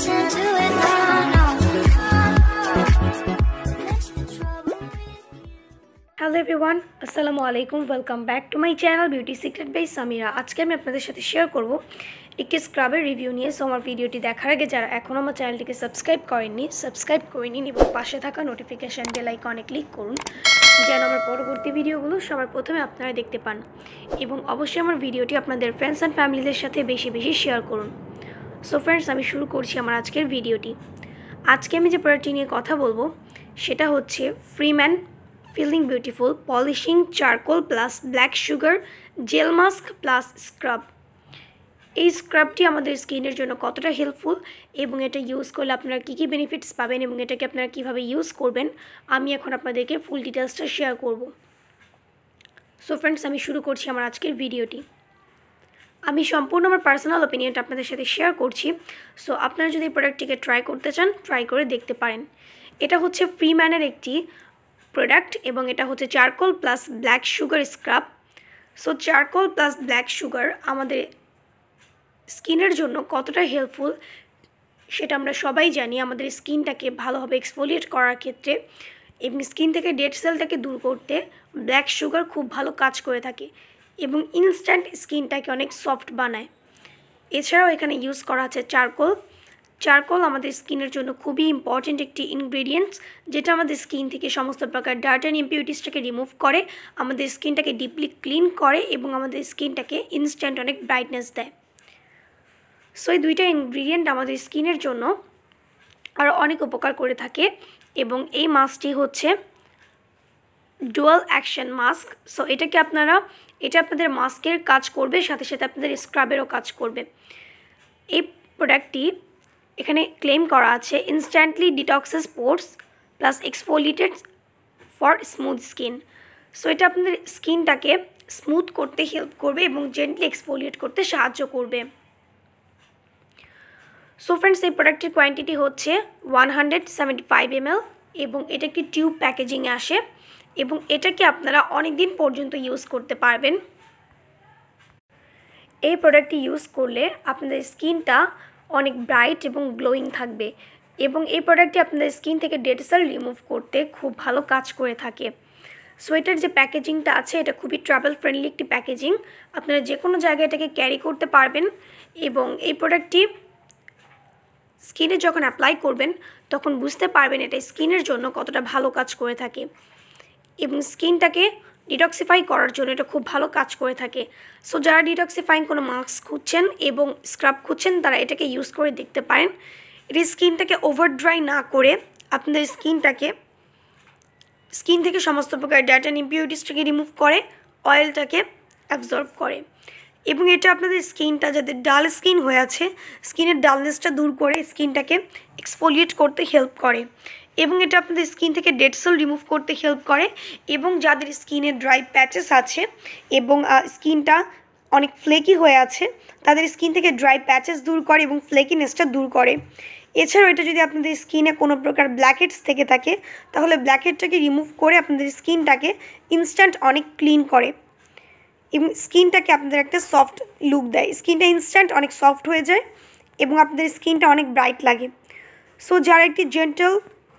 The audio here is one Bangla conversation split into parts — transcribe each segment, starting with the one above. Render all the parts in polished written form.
can't do it now, no. Hello everyone, আসসালামু আলাইকুম। Welcome back to my channel beauty secret by Samira. আজকে আমি আপনাদের সাথে শেয়ার করব একটি স্ক্রাবের রিভিউ নিয়ে। সো আমার ভিডিওটি দেখার আগে যারা এখনও আমার চ্যানেলটিকে সাবস্ক্রাইব করেননি, সাবস্ক্রাইব করে নিন এবং পাশে থাকা নোটিফিকেশান বেল আইকনে ক্লিক করুন যেন আমার পরবর্তী ভিডিওগুলো সবার প্রথমে আপনারা দেখতে পান। এবং অবশ্যই আমার ভিডিওটি আপনাদের ফ্রেন্ডস অ্যান্ড ফ্যামিলিদের সাথে বেশি বেশি শেয়ার করুন। সো ফ্রেন্ডস, আমি শুরু করছি আমার আজকের ভিডিওটি। আজকে আমি যে প্রোডাক্টটি নিয়ে কথা বলবো সেটা হচ্ছে Freeman feeling beautiful polishing charcoal plus black sugar gel mask plus scrub. এই স্ক্রাবটি আমাদের স্কিনের জন্য কতটা হেল্পফুল এবং এটা ইউজ করলে আপনারা কী কী বেনিফিটস পাবেন এবং এটাকে আপনারা কীভাবে ইউজ করবেন, আমি এখন আপনাদেরকে ফুল ডিটেলসটা শেয়ার করব। সো ফ্রেন্ডস, আমি শুরু করছি আমার আজকের ভিডিওটি। আমি সম্পূর্ণ আমার পার্সোনাল ওপিনিয়নটা আপনাদের সাথে শেয়ার করছি। সো আপনারা যদি এই প্রোডাক্টটিকে ট্রাই করতে চান, ট্রাই করে দেখতে পারেন। এটা হচ্ছে ফ্রিম্যানের একটি প্রোডাক্ট এবং এটা হচ্ছে charcoal plus black sugar scrub. So charcoal plus black sugar আমাদের স্কিনের জন্য কতটা হেল্পফুল সেটা আমরা সবাই জানি। আমাদের স্কিনটাকে ভালোভাবে এক্সফোলিয়েট করার ক্ষেত্রে এবং স্কিন থেকে ডেড সেলটাকে দূর করতে ব্ল্যাক সুগার খুব ভালো কাজ করে থাকে এবং ইনস্ট্যান্ট স্কিনটাকে অনেক সফট বানায়। এছাড়াও এখানে ইউজ করা আছে চারকোল। চারকোল আমাদের স্কিনের জন্য খুবই ইম্পর্ট্যান্ট একটি ইনগ্রেডিয়েন্টস, যেটা আমাদের স্কিন থেকে সমস্ত প্রকার ডার্ট অ্যান্ড ইম্পিউরিটিসটাকে রিমুভ করে, আমাদের স্কিনটাকে ডিপলি ক্লিন করে এবং আমাদের স্কিনটাকে ইনস্ট্যান্ট অনেক ব্রাইটনেস দেয়। সো এই দুইটা ইনগ্রেডিয়েন্ট আমাদের স্কিনের জন্য আরও অনেক উপকার করে থাকে এবং এই মাস্কটি হচ্ছে ডুয়াল অ্যাকশন মাস্ক। সো এটা আপনাদের মাস্কের কাজ করবে, সাথে সাথে আপনাদের স্ক্রাবেরও কাজ করবে। এই প্রোডাক্টটি এখানে ক্লেম করা আছে instantly detoxes pores plus exfoliated for smooth skin. So এটা আপনাদের স্কিনটাকে স্মুথ করতে হেল্প করবে এবং জেন্টলি এক্সফোলিয়েট করতে সাহায্য করবে। সো ফ্রেন্ডস, এই প্রোডাক্টের কোয়ান্টিটি হচ্ছে 175 ml এবং এটা একটি টিউব প্যাকেজিংয়ে আসে এবং এটাকে আপনারা অনেক দিন পর্যন্ত ইউজ করতে পারবেন। এই প্রোডাক্টটি ইউজ করলে আপনাদের স্কিনটা অনেক ব্রাইট এবং গ্লোয়িং থাকবে এবং এই প্রোডাক্টটি আপনাদের স্কিন থেকে ডেড সেল রিমুভ করতে খুব ভালো কাজ করে থাকে। সো এটার যে প্যাকেজিংটা আছে এটা খুবই ট্রাভেল ফ্রেন্ডলি একটি প্যাকেজিং, আপনারা যে কোনো জায়গায় এটাকে ক্যারি করতে পারবেন এবং এই প্রোডাক্টটি স্কিনে যখন অ্যাপ্লাই করবেন তখন বুঝতে পারবেন এটা স্কিনের জন্য কতটা ভালো কাজ করে থাকে এবং স্কিনটাকে ডিটক্সিফাই করার জন্য এটা খুব ভালো কাজ করে থাকে। সো যারা ডিটক্সিফাইং কোনো মাস্ক খুঁজছেন এবং স্ক্রাব খুঁজছেন তারা এটাকে ইউজ করে দেখতে পারেন। এটি স্কিনটাকে ওভার ড্রাই না করে আপনাদের স্কিন থেকে সমস্ত প্রকার ডার্ট অ্যান্ড ইম্পিউরিটিসটাকে রিমুভ করে, অয়েলটাকে অ্যাবজর্ব করে এবং এটা আপনাদের স্কিনটা যাদের ডাল স্কিন হয়ে আছে স্কিনের ডালনেসটা দূর করে স্কিনটাকে এক্সফোলিয়েট করতে হেল্প করে এবং এটা আপনাদের স্কিন থেকে ডেড সেল রিমুভ করতে হেল্প করে এবং যাদের স্কিনে ড্রাই প্যাচেস আছে এবং স্কিনটা অনেক ফ্লেকি হয়ে আছে তাদের স্কিন থেকে ড্রাই প্যাচেস দূর করে এবং ফ্লেকিনেসটা দূর করে। এছাড়াও এটা যদি আপনাদের স্কিনে কোনো প্রকার ব্ল্যাকহেডস থেকে থাকে তাহলে ব্ল্যাকহেডটাকে রিমুভ করে আপনাদের স্কিনটাকে ইনস্ট্যান্ট অনেক ক্লিন করে এবং স্কিনটাকে আপনাদের একটা সফট লুক দেয়। স্কিনটা ইনস্ট্যান্ট অনেক সফট হয়ে যায় এবং আপনাদের স্কিনটা অনেক ব্রাইট লাগে। সো যারা একটি জেন্টাল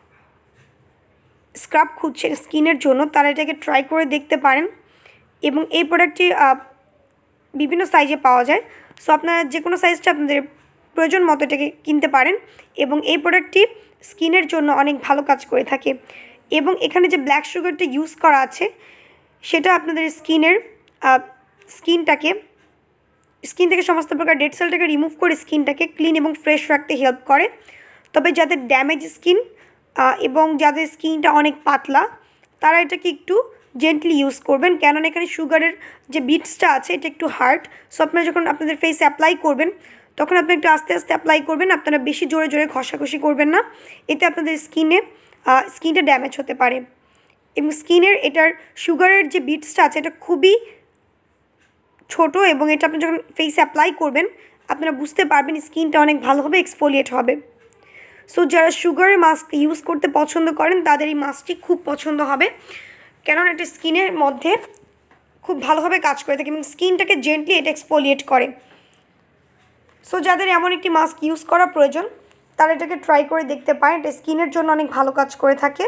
স্ক্রাব খুঁজছেন স্কিনের জন্য তারা এটাকে ট্রাই করে দেখতে পারেন এবং এই প্রোডাক্টটি বিভিন্ন সাইজে পাওয়া যায়। সো আপনারা যে কোনো সাইজটা আপনাদের প্রয়োজন মতো এটাকে কিনতে পারেন এবং এই প্রোডাক্টটি স্কিনের জন্য অনেক ভালো কাজ করে থাকে এবং এখানে যে ব্ল্যাক সুগারটা ইউজ করা আছে সেটা আপনাদের স্কিন থেকে সমস্ত প্রকার ডেড সেলটাকে রিমুভ করে স্কিনটাকে ক্লিন এবং ফ্রেশ রাখতে হেল্প করে। তবে যাদের ড্যামেজ স্কিন এবং যাদের স্কিনটা অনেক পাতলা তারা এটাকে একটু জেন্টলি ইউজ করবেন, কেননা এখানে সুগারের যে বিটসটা আছে এটা একটু হার্ড। সো আপনারা যখন আপনাদের ফেসে অ্যাপ্লাই করবেন তখন আপনি একটু আস্তে আস্তে অ্যাপ্লাই করবেন, আপনারা বেশি জোরে জোরে ঘষাঘষি করবেন না, এতে আপনাদের স্কিনটা ড্যামেজ হতে পারে এবং এটার সুগারের যে বিটসটা আছে এটা খুবই ছোট এবং এটা আপনি যখন ফেসে অ্যাপ্লাই করবেন আপনারা বুঝতে পারবেন স্কিনটা অনেক ভালোভাবে এক্সফোলিয়েট হবে। সো যারা সুগারের মাস্ক ইউজ করতে পছন্দ করেন তাদের এই মাস্কটি খুব পছন্দ হবে, কেননা এটা স্কিনের মধ্যে খুব ভালোভাবে কাজ করে থাকে এবং স্কিনটাকে জেন্টলি এটা এক্সফোলিয়েট করে। সো যাদের এমন একটি মাস্ক ইউজ করা প্রয়োজন তারা এটাকে ট্রাই করে দেখতে পারেন। এটা স্কিনের জন্য অনেক ভালো কাজ করে থাকে।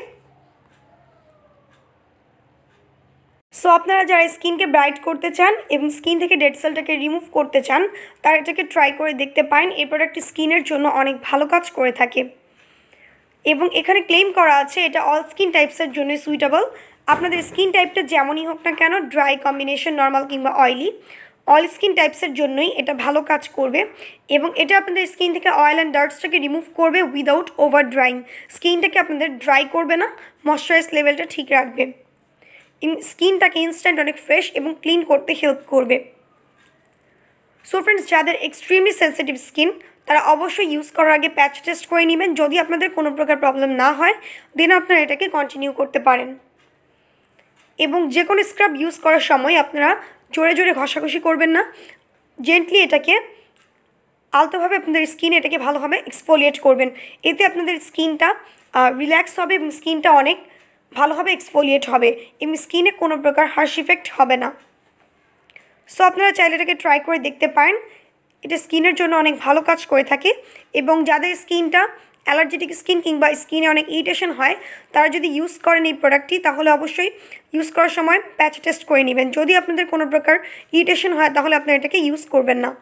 সো আপনারা যারা স্কিনকে ব্রাইট করতে চান এবং স্কিন থেকে ডেড সেলটাকে রিমুভ করতে চান তারা এটাকে ট্রাই করে দেখতে পারেন। এই প্রোডাক্টটি স্কিনের জন্য অনেক ভালো কাজ করে থাকে এবং এখানে ক্লেম করা আছে এটা অল স্কিন টাইপসের জন্য সুইটেবল। আপনাদের স্কিন টাইপটা যেমনই হোক না কেন, ড্রাই, কম্বিনেশন, নর্মাল কিংবা অয়েলি, অল স্কিন টাইপসের জন্যই এটা ভালো কাজ করবে এবং এটা আপনাদের স্কিন থেকে অয়েল অ্যান্ড ডার্টসটাকে রিমুভ করবে উইদাউট ওভার ড্রাইং। স্কিনটাকে আপনাদের ড্রাই করবে না, ময়শ্চারাইজ লেভেলটা ঠিক রাখবে, স্কিনটাকে ইনস্ট্যান্ট অনেক ফ্রেশ এবং ক্লিন করতে হেল্প করবে। সো ফ্রেন্ডস, যাদের এক্সট্রিমলি সেন্সিটিভ স্কিন তারা অবশ্যই ইউজ করার আগে প্যাচ টেস্ট করে নেবেন। যদি আপনাদের কোনো প্রকার প্রবলেম না হয় দেন আপনারা এটাকে কন্টিনিউ করতে পারেন। এবং যে কোনো স্ক্রাব ইউজ করার সময় আপনারা জোরে জোরে ঘষাঘষি করবেন না, জেন্টলি এটাকে আলতোভাবে আপনাদের স্কিন এটাকে ভালোভাবে এক্সফোলিয়েট করবেন। এতে আপনাদের স্কিনটা রিল্যাক্স হবে এবং স্কিনটা অনেক ভালোভাবে এক্সফোলিয়েট হবে এবং স্কিনে কোনো প্রকার হার্শ ইফেক্ট হবে না। সো আপনারা চাইলে এটাকে ট্রাই করে দেখতে পারেন। এটা স্কিনের জন্য অনেক ভালো কাজ করে থাকে এবং যাদের স্কিনটা অ্যালার্জেটিক স্কিন কিংবা স্কিনে অনেক ইরিটেশন হয় তারা যদি ইউজ করেন এই প্রোডাক্টটি তাহলে অবশ্যই ইউজ করার সময় প্যাচ টেস্ট করে নেবেন। যদি আপনাদের কোনো প্রকার ইরিটেশন হয় তাহলে আপনারা এটাকে ইউজ করবেন না।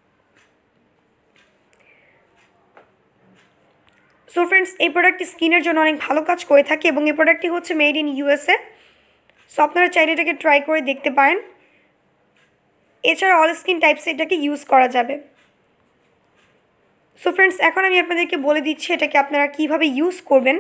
সো ফ্রেন্ডস, এই প্রোডাক্টটি স্কিনের জন্য অনেক ভালো কাজ করে থাকে এবং এই প্রোডাক্টটি হচ্ছে মেড ইন USA। সো আপনারা চাইলে এটাকে ট্রাই করে দেখতে পারেন। এছাড়া অল স্কিন টাইপসে এটাকে ইউজ করা যাবে। সো ফ্রেন্ডস, এখন আমি আপনাদেরকে বলে দিচ্ছি এটাকে আপনারা কীভাবে ইউজ করবেন।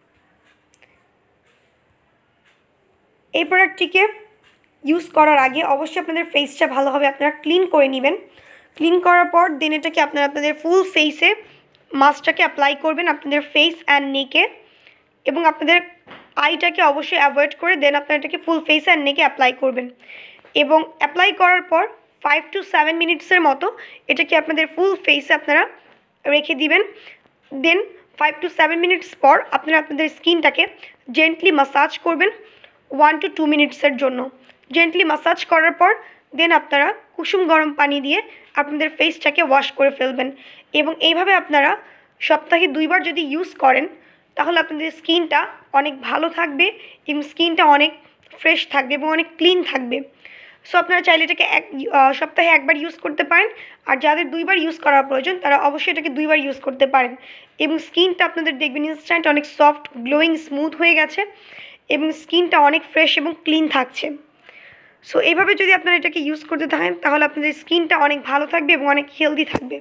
এই প্রোডাক্টটিকে ইউজ করার আগে অবশ্যই আপনাদের ফেসটা ভালোভাবে আপনারা ক্লিন করে নেবেন। ক্লিন করার পর দেন এটাকে আপনারা আপনাদের ফুল ফেসে মাস্কটাকে অ্যাপ্লাই করবেন, আপনাদের ফেস অ্যান্ড নেকে, এবং আপনাদের আইটাকে অবশ্যই অ্যাভয়েড করে দেন আপনারা এটাকে ফুল ফেস অ্যান্ড নেকে অ্যাপ্লাই করবেন। এবং অ্যাপ্লাই করার পর 5 to 7 মিনিটসের মতো এটাকে আপনাদের ফুল ফেসে আপনারা রেখে দিবেন। দেন 5 to 7 মিনিটস পর আপনারা আপনাদের স্কিনটাকে জেন্টলি মাসাজ করবেন 1 to 2 মিনিটসের জন্য। জেন্টলি মাসাজ করার পর দেন আপনারা কুসুম গরম পানি দিয়ে আপনাদের ফেসটাকে ওয়াশ করে ফেলবেন এবং এইভাবে আপনারা সপ্তাহে 2 বার যদি ইউজ করেন তাহলে আপনাদের স্কিনটা অনেক ভালো থাকবে এবং স্কিনটা অনেক ফ্রেশ থাকবে এবং অনেক ক্লিন থাকবে। সো আপনারা চাইলে এটাকে সপ্তাহে 1 বার ইউজ করতে পারেন, আর যাদের 2 বার ইউজ করা প্রয়োজন তারা অবশ্যই এটাকে 2 বার ইউজ করতে পারেন এবং স্কিনটা আপনাদের দেখবেন ইনস্ট্যান্ট অনেক সফট, গ্লোয়িং, স্মুথ হয়ে গেছে এবং স্কিনটা অনেক ফ্রেশ এবং ক্লিন থাকছে। সো এইভাবে যদি আপনারা এটাকে ইউজ করতে থাকেন তাহলে আপনাদের স্কিনটা অনেক ভালো থাকবে এবং অনেক হেলদি থাকবে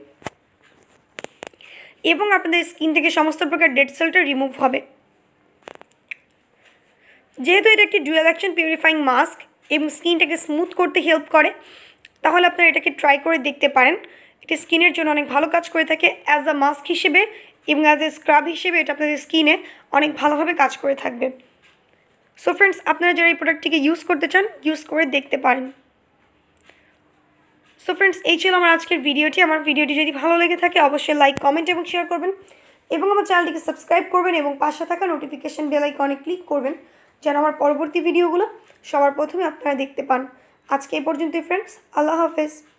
এবং আপনাদের স্কিন থেকে সমস্ত প্রকার ডেড সেলটা রিমুভ হবে। যেহেতু এটা একটি ডুয়াল অ্যাকশন পিউরিফাইং মাস্ক এবং স্কিনটাকে স্মুথ করতে হেল্প করে তাহলে আপনারা এটাকে ট্রাই করে দেখতে পারেন। এটা স্কিনের জন্য অনেক ভালো কাজ করে থাকে অ্যাজ আ মাস্ক হিসেবে এবং অ্যাজ এ স্ক্রাব হিসেবে এটা আপনাদের স্কিনে অনেক ভালোভাবে কাজ করে থাকবে। সো ফ্রেন্ডস, আপনারা যারা এই প্রোডাক্টটিকে ইউজ করতে চান ইউজ করে দেখতে পারেন। সো ফ্রেন্ডস, এই ছিল আমার আজকের ভিডিওটি। আমার ভিডিওটি যদি ভালো লেগে থাকে অবশ্যই লাইক, কমেন্ট এবং শেয়ার করবেন এবং আমার চ্যানেলটিকে সাবস্ক্রাইব করবেন এবং পাশে থাকা নোটিফিকেশন বেল আইকনে ক্লিক করবেন যেন আমার পরবর্তী ভিডিওগুলো সবার প্রথমে আপনারা দেখতে পান। আজকে এই পর্যন্তই ফ্রেন্ডস, আল্লাহ হাফেজ।